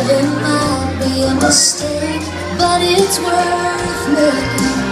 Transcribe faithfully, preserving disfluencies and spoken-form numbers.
It might be a mistake, but it's worth making.